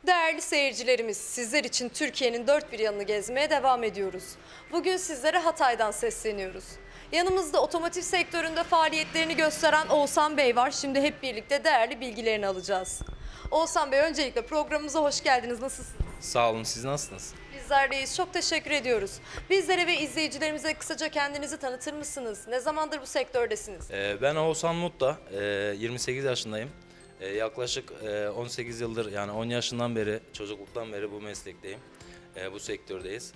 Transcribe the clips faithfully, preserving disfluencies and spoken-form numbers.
Değerli seyircilerimiz, sizler için Türkiye'nin dört bir yanını gezmeye devam ediyoruz. Bugün sizlere Hatay'dan sesleniyoruz. Yanımızda otomotiv sektöründe faaliyetlerini gösteren Oğuzhan Bey var. Şimdi hep birlikte değerli bilgilerini alacağız. Oğuzhan Bey, öncelikle programımıza hoş geldiniz. Nasılsınız? Sağ olun, siz nasılsınız? Bizler deyiz. Çok teşekkür ediyoruz. Bizlere ve izleyicilerimize kısaca kendinizi tanıtır mısınız? Ne zamandır bu sektördesiniz? Ee, ben Oğuzhan Mutta, ee, yirmi sekiz yaşındayım. Ee, yaklaşık ee, on sekiz yıldır, yani on yaşından beri, çocukluktan beri bu meslekteyim. Ee, bu sektördeyiz.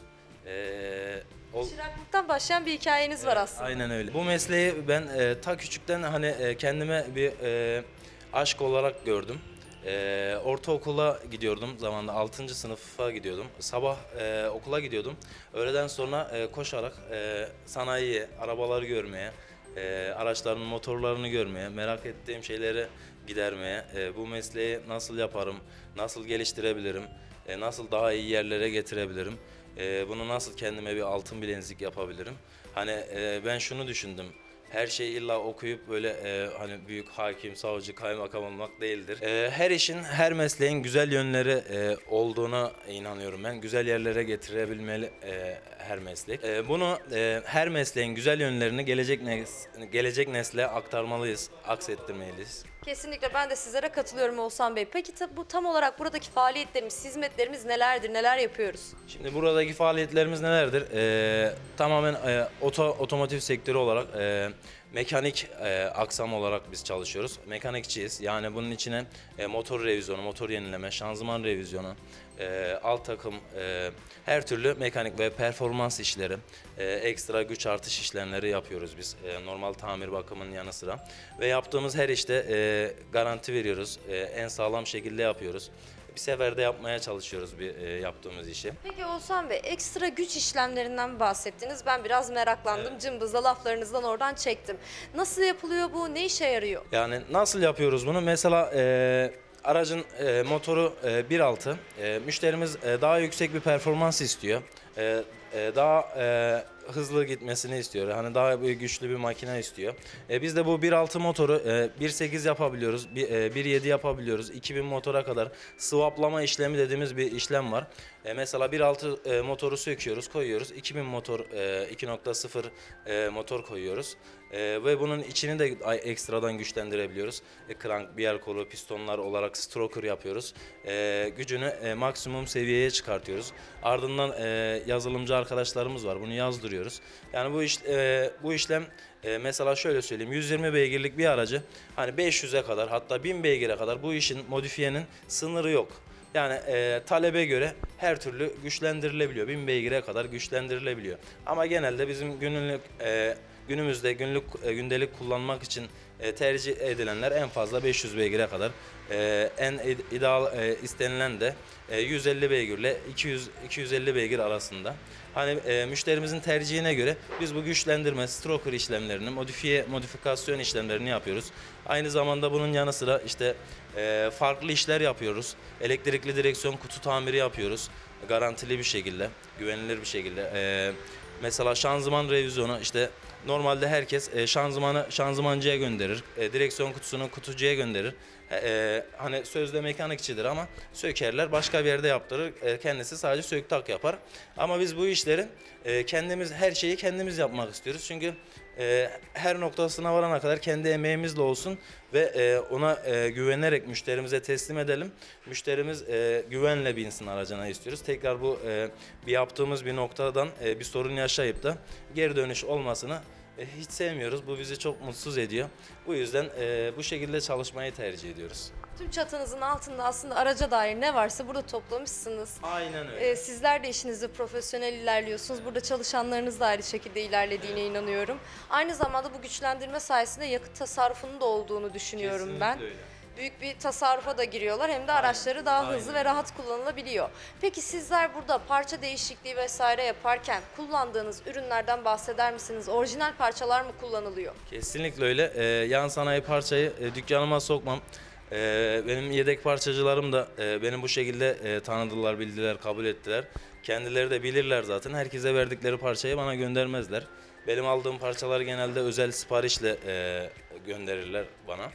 Ee, o... Çıraklıktan başlayan bir hikayeniz var aslında. Aynen öyle. Bu mesleği ben ee, ta küçükten hani ee, kendime bir ee, aşk olarak gördüm. Ee, ortaokula gidiyordum zamanında, altıncı sınıfa gidiyordum. Sabah e, okula gidiyordum. Öğleden sonra e, koşarak e, sanayiye, arabaları görmeye, e, araçların motorlarını görmeye, merak ettiğim şeyleri gidermeye, e, bu mesleği nasıl yaparım, nasıl geliştirebilirim, e, nasıl daha iyi yerlere getirebilirim, e, bunu nasıl kendime bir altın bilezik yapabilirim. Hani e, ben şunu düşündüm. Her şeyi illa okuyup böyle e, hani büyük hakim, savcı, kaymakam olmak değildir. E, her işin, her mesleğin güzel yönleri e, olduğuna inanıyorum ben. Güzel yerlere getirebilmeli e, her meslek. E, bunu e, her mesleğin güzel yönlerini gelecek nes gelecek nesle aktarmalıyız, aksettirmeliyiz. Kesinlikle, ben de sizlere katılıyorum Oğuzhan Bey. Peki bu tam olarak buradaki faaliyetlerimiz, hizmetlerimiz nelerdir, neler yapıyoruz? Şimdi buradaki faaliyetlerimiz nelerdir? Ee, tamamen e, oto, otomotiv sektörü olarak e, mekanik e, aksam olarak biz çalışıyoruz. Mekanikçiyiz. Yani bunun içine e, motor revizyonu, motor yenileme, şanzıman revizyonu, e, alt takım, e, her türlü mekanik ve performans işleri, e, ekstra güç artış işlemleri yapıyoruz biz. E, normal tamir bakımının yanı sıra. Ve yaptığımız her işte e, garanti veriyoruz. E, en sağlam şekilde yapıyoruz. Bir seferde yapmaya çalışıyoruz bir e, yaptığımız işi. Peki Oğuzhan Bey, ekstra güç işlemlerinden bahsettiniz. Ben biraz meraklandım. Evet. Cımbızla laflarınızdan oradan çektim. Nasıl yapılıyor bu? Ne işe yarıyor? Yani nasıl yapıyoruz bunu? Mesela e, aracın e, motoru e, bir nokta altı. E, müşterimiz e, daha yüksek bir performans istiyor. E, e, daha e, hızlı gitmesini istiyor. Hani daha böyle güçlü bir makine istiyor. E, biz de bu bir nokta altı motoru e, bir nokta sekiz yapabiliyoruz. Bir, e, bir nokta yedi yapabiliyoruz. iki bin motora kadar swaplama işlemi dediğimiz bir işlem var. E, mesela bir nokta altı e, motoru söküyoruz, koyuyoruz. iki bin motor, e, iki nokta sıfır e, motor koyuyoruz. E, ve bunun içini de ekstradan güçlendirebiliyoruz. E, crank, biyer kolu, pistonlar olarak stroker yapıyoruz. E, gücünü e, maksimum seviyeye çıkartıyoruz. Ardından e, yazılımcı arkadaşlarımız var. Bunu yazdırıyoruz. Yani bu iş, e, bu işlem e, mesela şöyle söyleyeyim, yüz yirmi beygirlik bir aracı hani beş yüze kadar, hatta bin beygire kadar bu işin, modifiyenin sınırı yok. Yani e, talebe göre her türlü güçlendirilebiliyor. bin beygire kadar güçlendirilebiliyor. Ama genelde bizim günlük e, günümüzde günlük e, gündelik kullanmak için e, tercih edilenler en fazla beş yüz beygire kadar. E, en ideal e, istenilen de e, yüz elli beygirle iki yüz iki yüz elli beygir arasında. Hani e, müşterimizin tercihine göre biz bu güçlendirme, stroker işlemlerini, modifiye, modifikasyon işlemlerini yapıyoruz. Aynı zamanda bunun yanı sıra işte e, farklı işler yapıyoruz. Elektrikli direksiyon kutu tamiri yapıyoruz. Garantili bir şekilde, güvenilir bir şekilde. E, mesela şanzıman revizyonu, işte normalde herkes e, şanzımanı şanzımancıya gönderir. E, direksiyon kutusunu kutucuya gönderir. E, hani sözde mekanikçidir ama sökerler, başka bir yerde yaptırır. E, kendisi sadece sök tak yapar. Ama biz bu işleri e, kendimiz, her şeyi kendimiz yapmak istiyoruz. Çünkü e, her noktasına varana kadar kendi emeğimizle olsun ve e, ona e, güvenerek müşterimize teslim edelim. Müşterimiz e, güvenle binsin aracına istiyoruz. Tekrar bu e, bir yaptığımız bir noktadan e, bir sorun yaşayıp da geri dönüş olmasını E, hiç sevmiyoruz. Bu bizi çok mutsuz ediyor. Bu yüzden e, bu şekilde çalışmayı tercih ediyoruz. Tüm çatınızın altında aslında araca dair ne varsa burada toplamışsınız. Aynen öyle. Ee, sizler de işinizde profesyonel ilerliyorsunuz. Burada çalışanlarınız da aynı şekilde ilerlediğine evet. inanıyorum. Aynı zamanda bu güçlendirme sayesinde yakıt tasarrufunun da olduğunu düşünüyorum Kesinlikle ben. Öyle. Büyük bir tasarrufa da giriyorlar, hem de araçları daha Aynen. hızlı ve rahat kullanılabiliyor. Peki sizler burada parça değişikliği vesaire yaparken kullandığınız ürünlerden bahseder misiniz? Orijinal parçalar mı kullanılıyor? Kesinlikle öyle. Ee, yan sanayi parçayı e, dükkanıma sokmam. Ee, benim yedek parçacılarım da e, beni bu şekilde e, tanıdılar, bildiler, kabul ettiler. Kendileri de bilirler zaten. Herkese verdikleri parçayı bana göndermezler. Benim aldığım parçaları genelde özel siparişle e, gönderirler bana.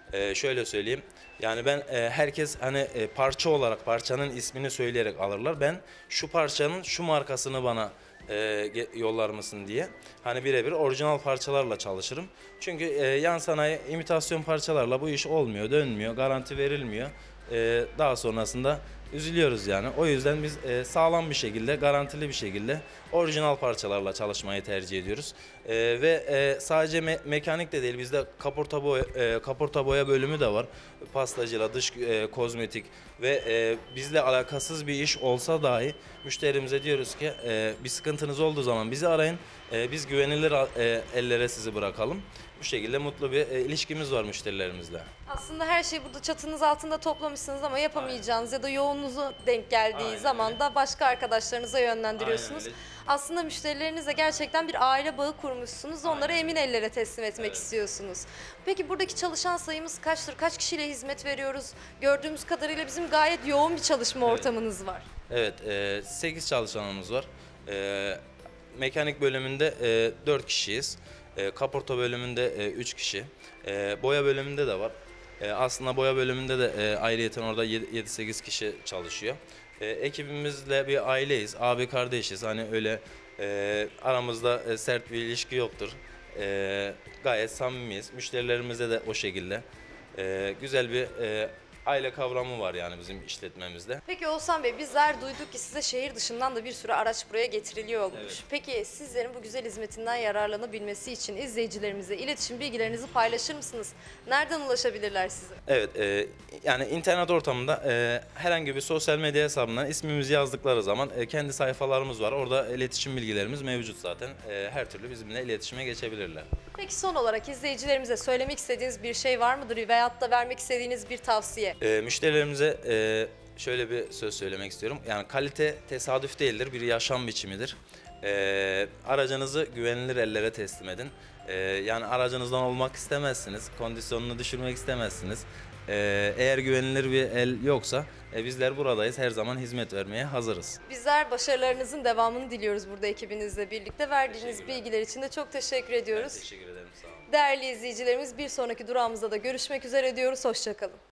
E, şöyle söyleyeyim. Yani ben e, herkes hani e, parça olarak parçanın ismini söyleyerek alırlar. Ben şu parçanın şu markasını bana e, ge- yollar mısın diye. Hani birebir orijinal parçalarla çalışırım. Çünkü e, yan sanayi imitasyon parçalarla bu iş olmuyor, dönmüyor, garanti verilmiyor. E, daha sonrasında üzülüyoruz yani. O yüzden biz e, sağlam bir şekilde, garantili bir şekilde orijinal parçalarla çalışmayı tercih ediyoruz. E, ve e, sadece me- mekanik de değil, bizde kaporta boya, e, kaporta boya bölümü de var. Pastacıyla, dış e, kozmetik ve e, bizle alakasız bir iş olsa dahi müşterimize diyoruz ki e, bir sıkıntınız olduğu zaman bizi arayın. E, biz güvenilir e, ellere sizi bırakalım. Bu şekilde mutlu bir e, ilişkimiz var müşterilerimizle. Aslında her şeyi burada çatınız altında toplamışsınız ama yapamayacağınız ya da yoğununuza denk geldiği Aynen zaman öyle. da başka arkadaşlarınıza yönlendiriyorsunuz. Aynen öyle. Aslında müşterilerinizle gerçekten bir aile bağı kurmuşsunuz. Onları Aynen emin ellere teslim etmek Evet. istiyorsunuz. Peki buradaki çalışan sayımız kaçtır? Kaç kişiyle hizmet veriyoruz? Gördüğümüz kadarıyla bizim gayet yoğun bir çalışma Evet. ortamınız var. Evet, e, sekiz çalışanımız var. E, mekanik bölümünde e, dört kişiyiz. E, kaporta bölümünde e, üç kişi. E, boya bölümünde de var. E, aslında boya bölümünde de e, ayrıyeten orada yedi sekiz kişi çalışıyor. E, ekibimizle bir aileyiz, abi kardeşiz. Hani öyle e, aramızda e, sert bir ilişki yoktur. E, gayet samimiyiz. Müşterilerimize de o şekilde. E, güzel bir e, aile kavramı var yani bizim işletmemizde. Peki Oğuzhan Bey, bizler duyduk ki size şehir dışından da bir sürü araç buraya getiriliyormuş. Evet. Peki sizlerin bu güzel hizmetinden yararlanabilmesi için izleyicilerimize iletişim bilgilerinizi paylaşır mısınız? Nereden ulaşabilirler size? Evet, e, yani internet ortamında e, herhangi bir sosyal medya hesabından ismimizi yazdıkları zaman e, kendi sayfalarımız var. Orada iletişim bilgilerimiz mevcut zaten. E, her türlü bizimle iletişime geçebilirler. Peki son olarak izleyicilerimize söylemek istediğiniz bir şey var mıdır veyahut da vermek istediğiniz bir tavsiye? E, müşterilerimize e, şöyle bir söz söylemek istiyorum. Yani kalite tesadüf değildir, bir yaşam biçimidir. E, aracınızı güvenilir ellere teslim edin. E, yani aracınızdan olmak istemezsiniz, kondisyonunu düşürmek istemezsiniz. E, eğer güvenilir bir el yoksa e, bizler buradayız, her zaman hizmet vermeye hazırız. Bizler başarılarınızın devamını diliyoruz burada ekibinizle birlikte. Verdiğiniz Teşekkürler. bilgiler için de çok teşekkür Ben ediyoruz. teşekkür ederim, sağ olun. Değerli izleyicilerimiz, bir sonraki durağımızda da görüşmek üzere diyoruz. Hoşçakalın.